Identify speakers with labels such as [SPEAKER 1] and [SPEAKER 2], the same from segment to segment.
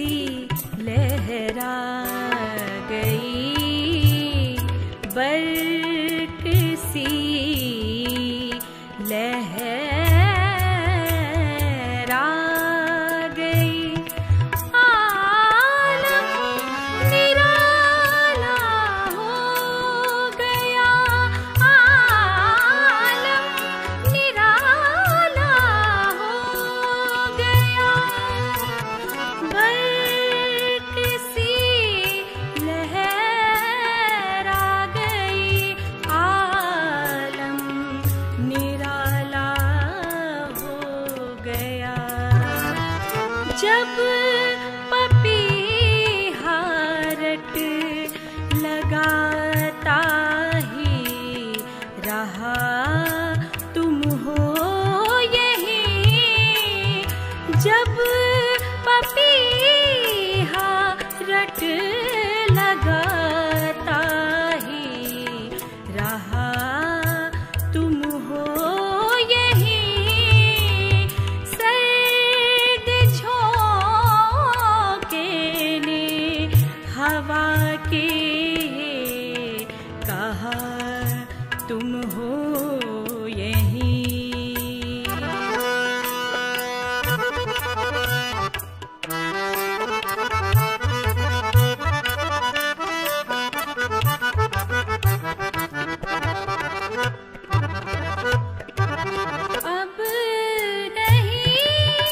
[SPEAKER 1] लहरा गई, बर्क सी लहरा गई। आलम निराला हो गया, आलम निराला हो गया, बर्क सी लहरा गई। आलम निराला हो गया। जब पपीहा रट लगाता ही रहा, तुम हो यहीं। जब पपीहा रट लगाता ही रहा, तुम हो यहीं। सर्द झोंके ने हवा के कहा, तुम हो यहीं। अब नहीं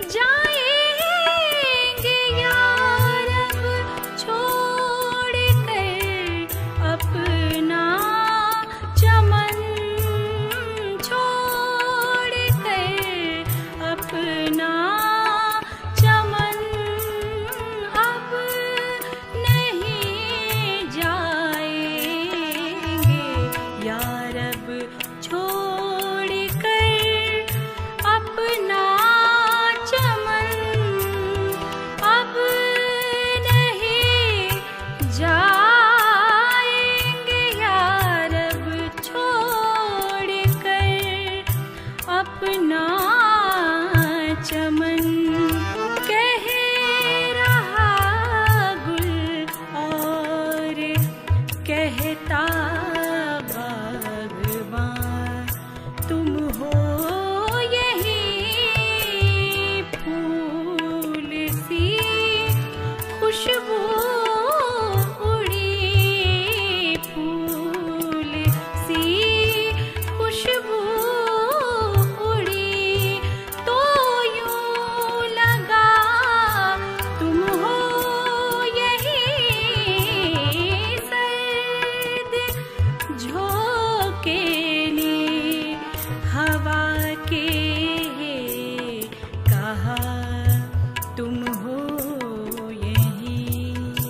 [SPEAKER 1] जाएंगे यार, अब छोड़ कर अपना चमन, छोड़ कर अपना चमन। अब नहीं जाएंगे यार, अब छोड़ कर अपना चमन। अब नहीं जाएंगे यार, अब छोड़ कर अपना चमन। कह रहा गुल और कहता बागबान, तुम हो यहीं। फूल सी खुशबू उड़ी, फूल सी खुशबू उड़ी, तो यूं लगा तुम हो यहीं। सर्द झोंके ने हवा के कहा, तुम हो यहीं।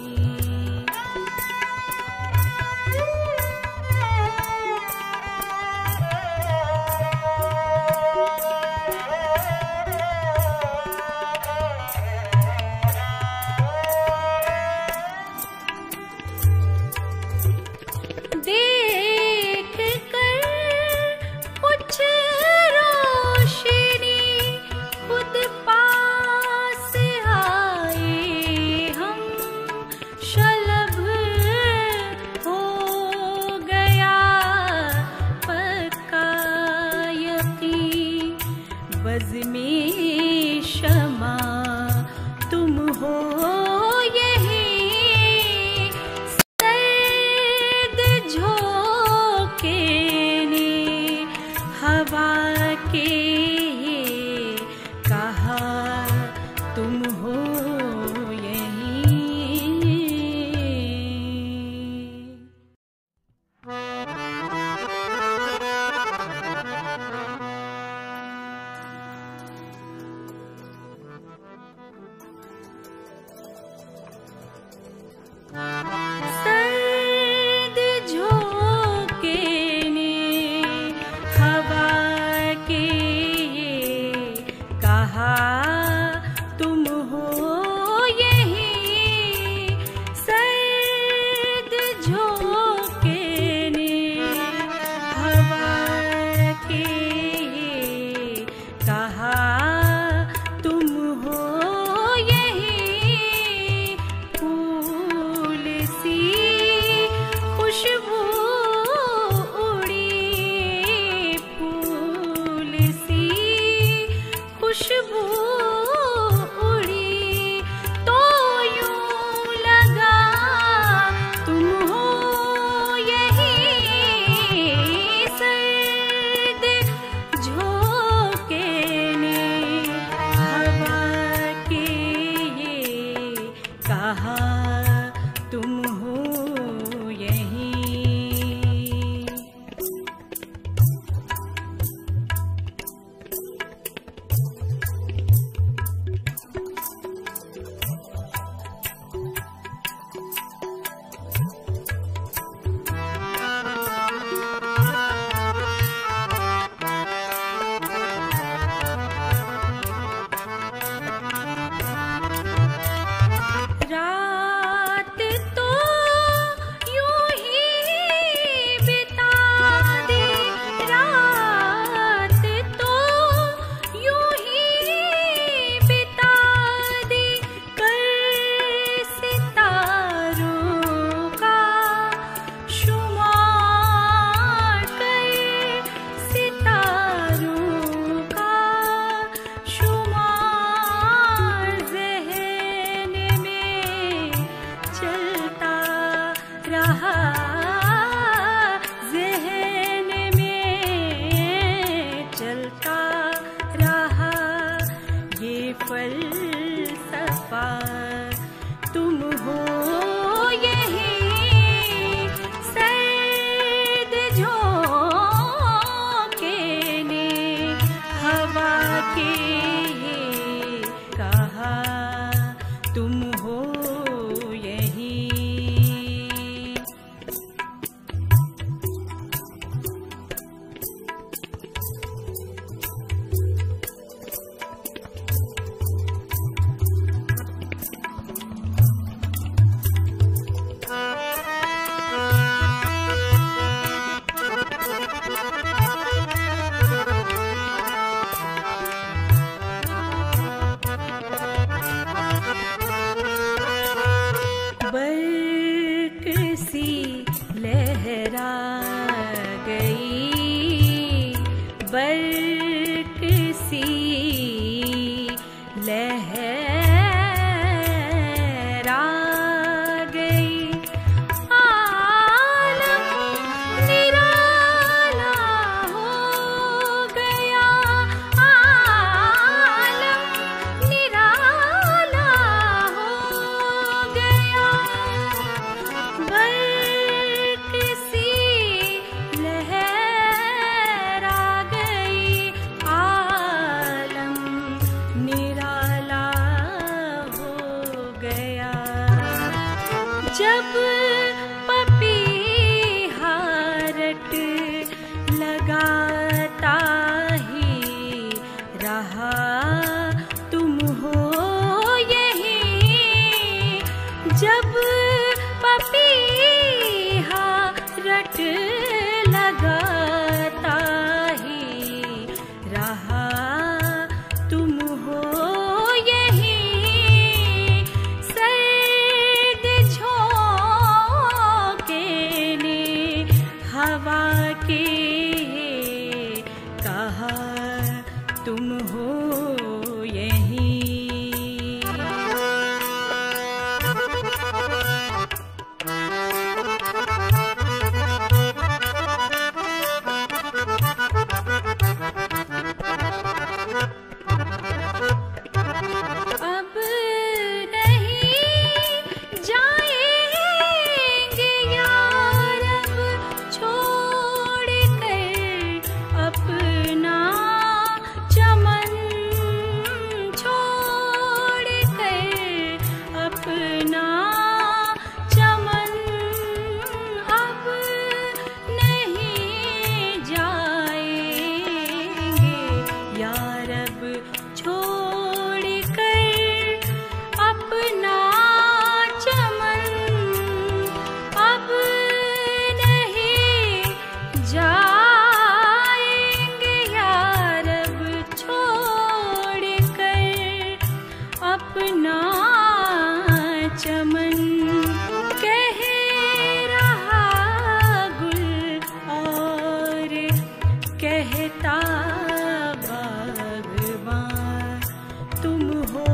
[SPEAKER 1] देख कर कुछ रोशनी खुद पास आए हम, शलभ हो गया पक्का यकीन। बज़्म-ए शमा तुम हो यहीं। सर्द झोंके ने हवा के कहा, तुम हो यहीं। सर्द झोंके ने हवा के कहा, तुम हो यहीं। सर्द झोंके ने हवा के कहा, तुम हो यहीं। कहा तुम हो यहीं। रात तो यूं ही बिता दी, रात तो यूं ही बिता दी, कर सितारों का शुमार, कर सितारों का शुमार, ज़हन में चलता रहा, ज़हन में चलता रहा, ये फ़लसफ़ा तुम हो यहीं। सर्द झोंके ने हवा के कहा तुम हो यहीं। बर्क सी लहरा गई, बर्क सी लहरा गई, आलम निराला हो गया, आलम निराला हो गया, बर्क सी लहरा गई, आलम निराला हो गया। जब पपीहा रट लगाता ही रहा तुम हो यहीं, जब पपीहा रट लगाता ही रहा तुम हो यहीं। सर्द झोंके ने हवा के कहा तुम हो यहीं। अब नहीं जाएंगे यार, अब छोड़ कर अपना चमन, छोड़ कर अपना चमन, अब नहीं जाएंगे यार, अब छोड़ कर अपना चमन, अब नहीं जाएंगे यार, अब छोड़ कर अपना चमन। कह रहा गुल और कहता बागबान तुम हो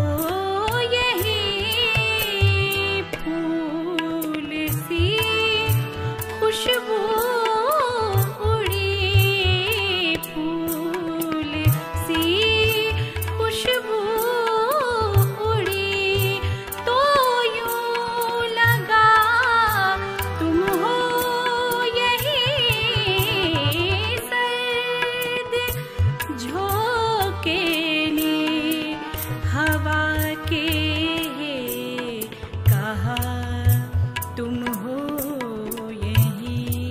[SPEAKER 1] यहीं। फूल सी खुशबू उड़ी, फूल सी खुशबू उड़ी, तो यूं कहा तुम हो यहीं।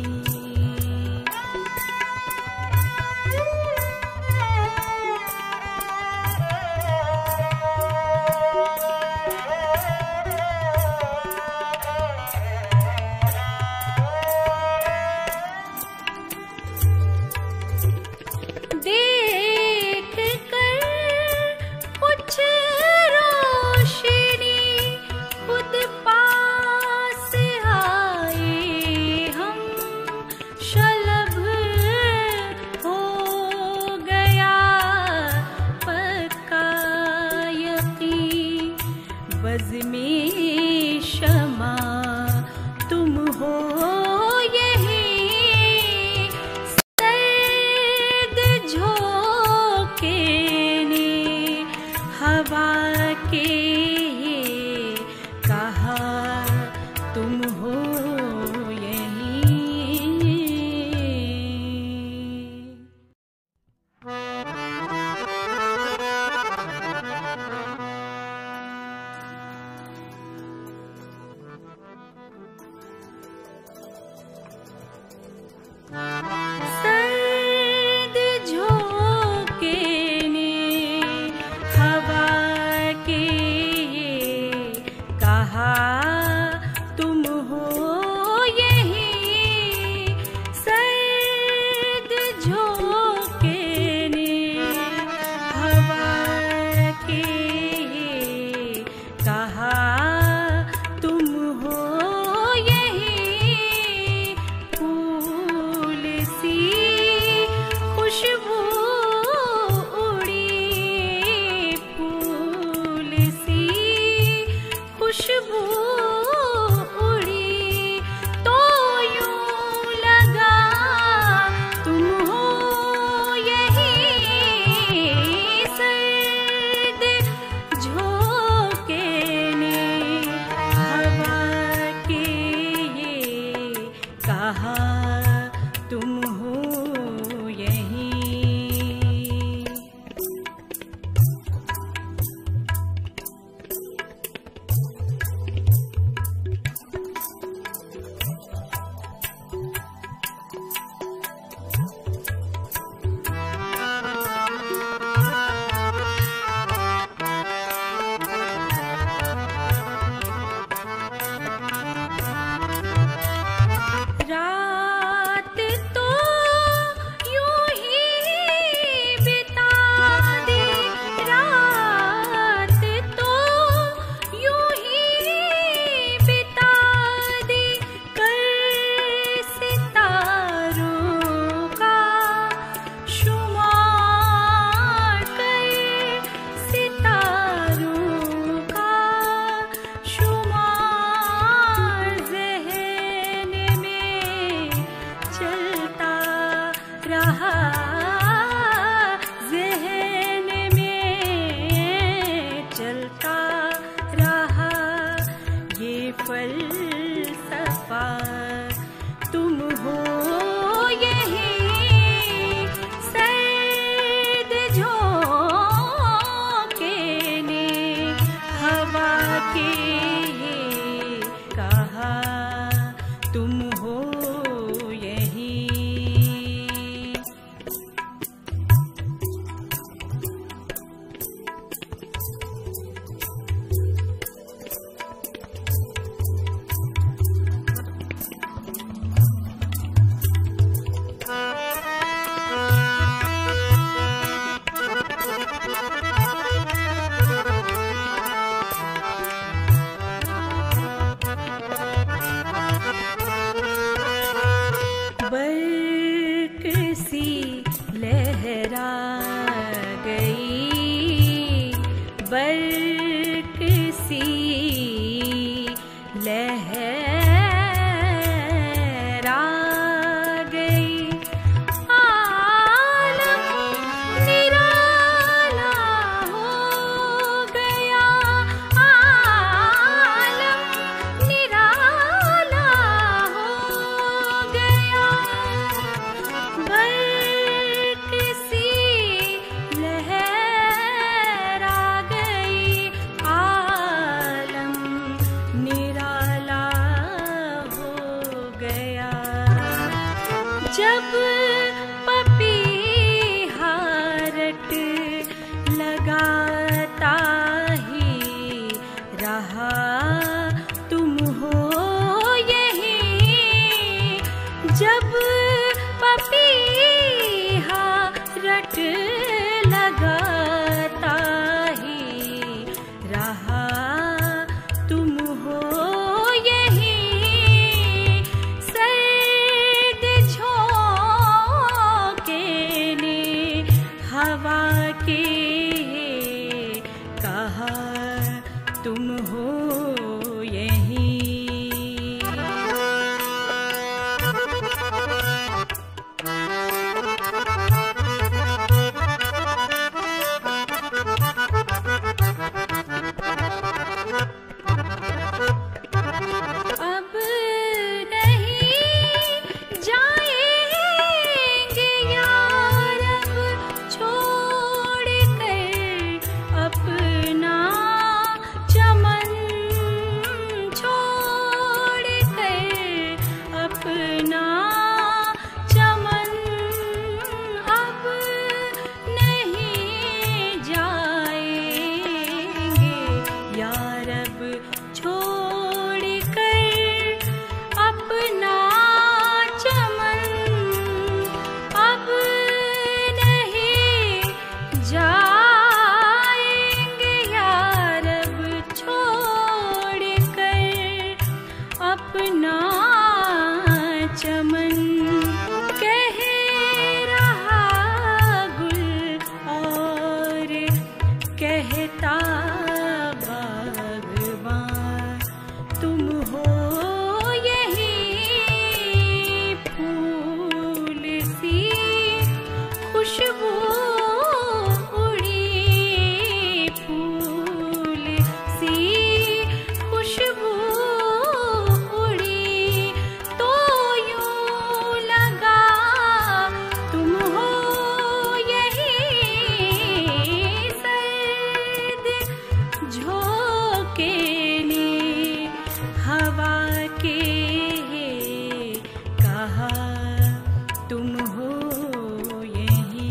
[SPEAKER 1] देख कर कुछ रोशनी खुद पास आए हम, शलभ हो गया पक्का यकीन, बज़ में शमा तुम हो यहीं। सर्द झोंके ने हवा के कहा तुम हो यहीं। सर्द झोंके ने हवा के कहा तुम हो यहीं। सर्द झोंके ने हवा के कहा तुम हो यहीं। फूल सी खुशबू उड़ी, फूल सी खुशबू उड़ी, तो यूं लगा तुम हो यहीं। सर्द झोंके ने हवा के कहा तुम हो यहीं। रात तो यूं ही बिता दी, रात तो यूं ही बिता दी, कर सितारों का शुमार, कर सितारों का शुमार, ज़हन में चलता रहा, ज़हन में चलता रहा। ये फ़लसफ़ा तुम हो यहीं। सर्द झोंके ने हवा के कहा तुम हो यहीं। अपना चमन कह रहा गुल और कहता बागबान, तुम हो यही फूल सी खुशबू उड़ी, फूल सी खुशबू उड़ी, तो यूं लगा तुम हो यही सर्द झोंके ने हवा के कहा तुम हो यही।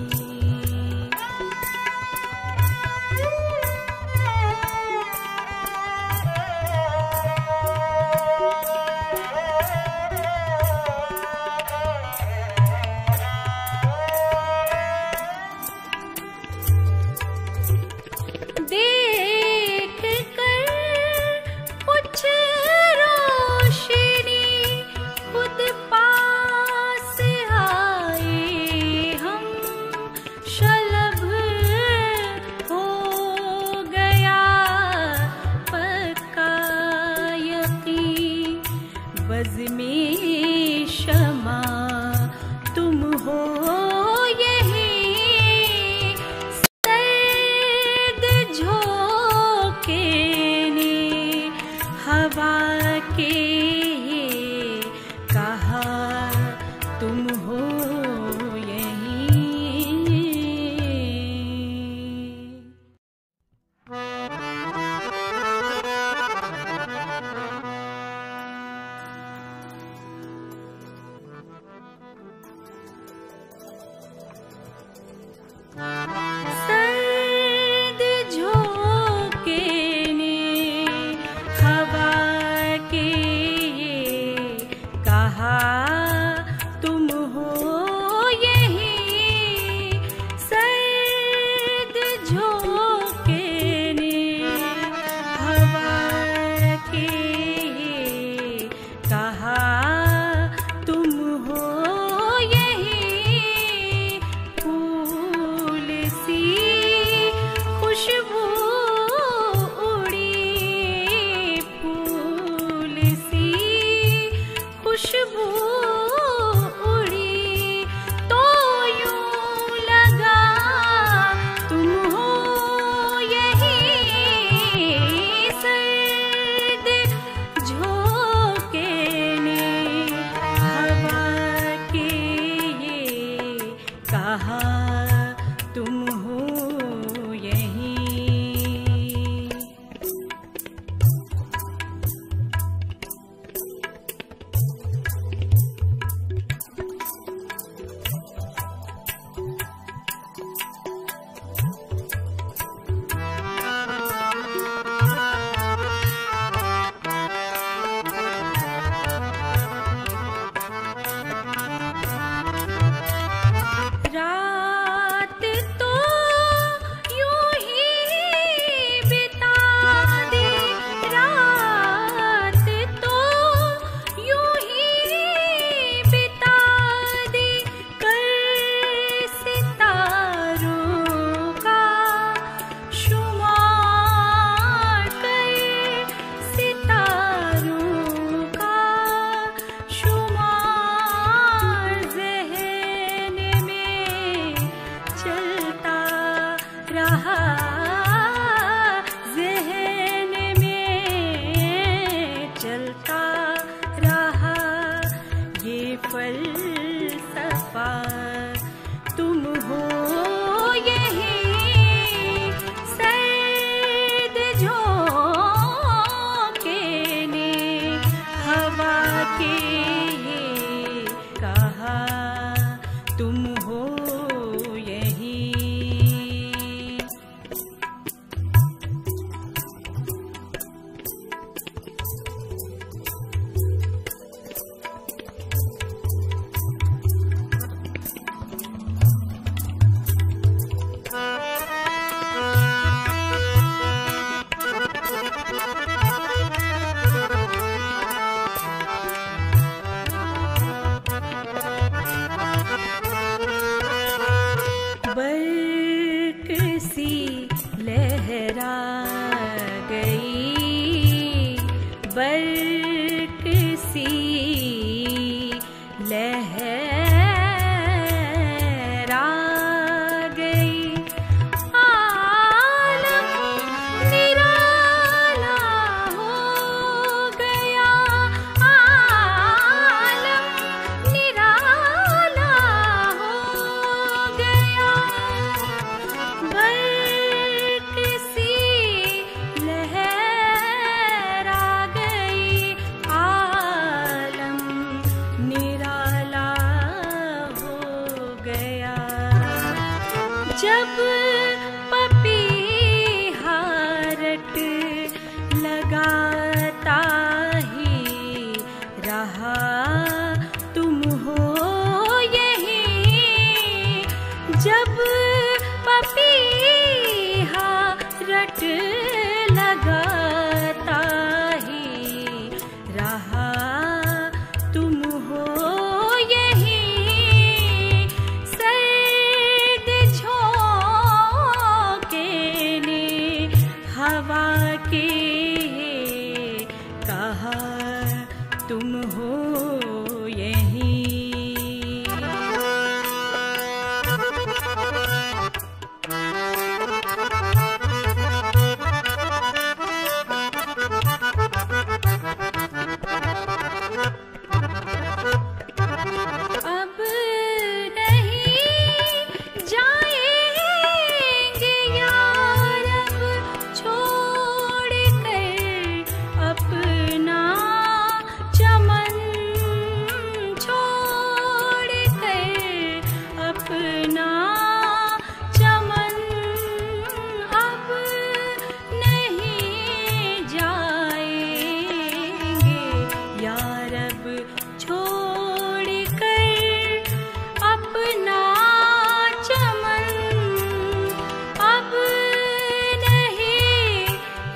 [SPEAKER 1] देख कर कुछ रोशनी खुद पास आए हम, शलभ हो गया पक्का यकीन, बज़्म-ए शमा तुम हो यही सर्द झोंके ने हवा के कहा तुम हो यही। सर्द झोंके ने हवा के कहा तुम हो यही सर्द झोंके ने हवा के कहा तुम हो यही फूल सी खुशबू उड़ी, फूल सी खुशबू उड़ी, तो यूं लगा तुम हो यही सर्द बर्क सी लहरा गई, आलम निराला हो गया, आलम निराला हो गया। बर्क सी लहरा गई, आलम निराला हो गया। जब पपीहा रट लगाता ही रहा, तुम हो यहीं। जब पपीहा रट लगाता ही रहा, तुम हो यहीं। सर्द झोंके ने हवा के कहा, तुम हो यहीं। अब नहीं जाएंगे यार, अब छोड़ कर अपना चमन, छोड़ कर अपना चमन। अब नहीं जाएंगे यार, अब छोड़ कर अपना चमन। अब नहीं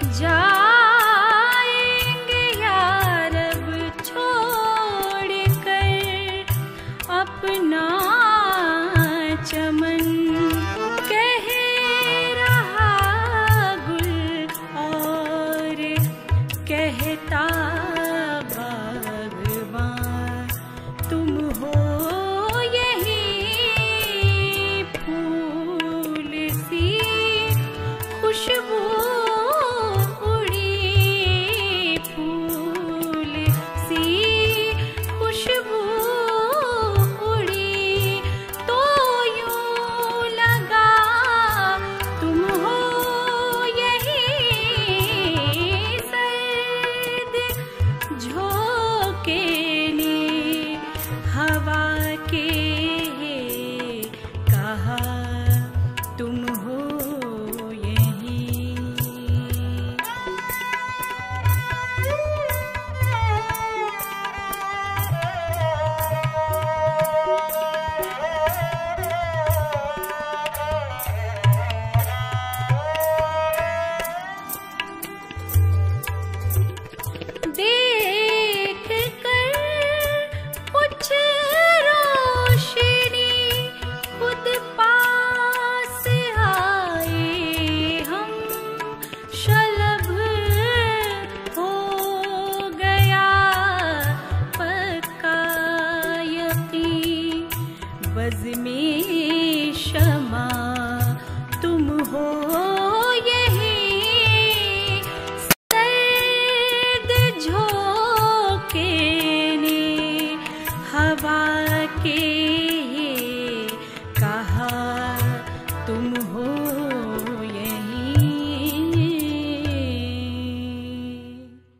[SPEAKER 1] जाएंगे यार, अब छोड़ कर अपना चमन। कह रहा गुल और कहता बागबान, तुम हो यहीं। फूल सी खुशबू उड़ी, फूल सी खुशबू उड़ी, तो यूं लगा तुम हो यहीं। सर्द झोंके ने हवा के कहा, तुम हो यहीं। देख कर कुछ रोशनी खुद पास आए हम, शलभ हो गया पक्का यकीन। बज़्म-ए शमा तुम हो यहीं। सर्द झोंके ने हवा के कहा, तुम